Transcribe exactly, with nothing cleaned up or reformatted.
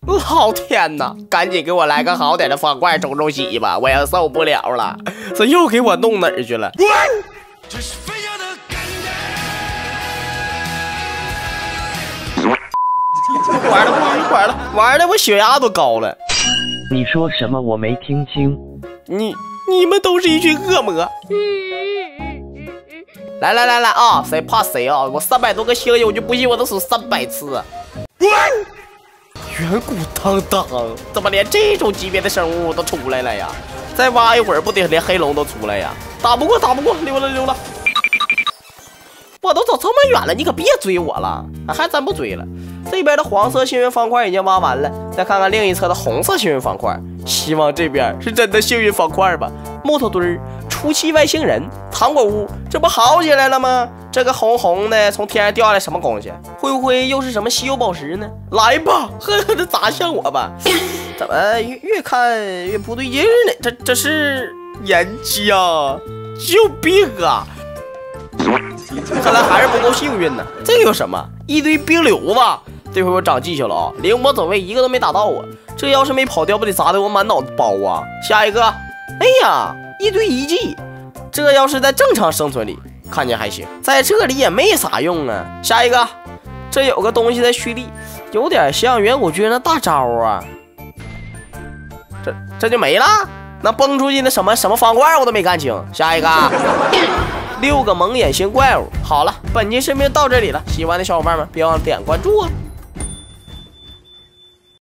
老天哪，赶紧给我来个好点的方块冲冲喜吧，我要受不了了。这又给我弄哪儿去了？玩的不愉快了，玩的我血压都高了。 你说什么？我没听清。 你你们都是一群恶魔。来来来来啊，谁怕谁啊！我三百多个星友就不信我能数三百次。远古当当，怎么连这种级别的生物都出来了呀？再挖一会儿，不得连黑龙都出来呀？打不过，打不过，溜了溜了。我都走这么远了，你可别追我了，还真不追了。这边的黄色幸运方块已经挖完了，再看看另一侧的红色幸运方块，希望这边是真的幸运方块吧。木头堆儿、初期外星人、糖果屋，这不好起来了吗？这个红红的从天上掉下来什么东西？会不会又是什么稀有宝石呢？来吧，呵呵的砸向我吧！怎么越越看越不对劲呢？这这是岩浆，救命啊！看来还是不够幸运呢。这个有什么？一堆冰瘤子。这回我长记性了啊！灵魔走位一个都没打到我，这要是没跑掉，不得砸得我满脑子包啊！下一个，哎呀，一堆遗迹。这要是在正常生存里，看见还行，在这里也没啥用啊。下一个，这有个东西在蓄力，有点像远古巨人的大招啊。这这就没了？那崩出去那什么什么方块我都没看清。下一个。六个蒙眼型怪物。好了，本期视频到这里了，喜欢的小伙伴们别忘了点关注啊！